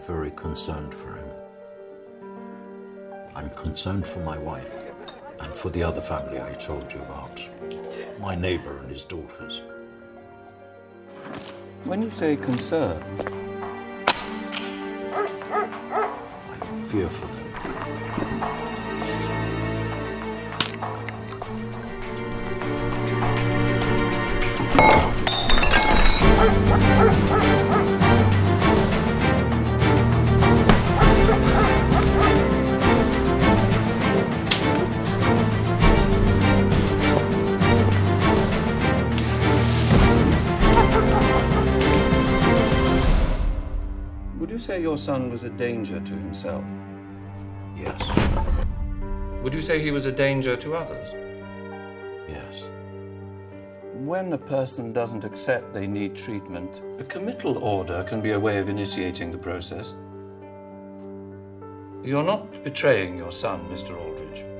very concerned for him. I'm concerned for my wife and for the other family I told you about. My neighbor and his daughters. When you say concerned, I fear for them. would you say your son was a danger to himself? Yes. Would you say he was a danger to others? Yes. When a person doesn't accept they need treatment, a committal order can be a way of initiating the process. You're not betraying your son, Mr. Aldridge.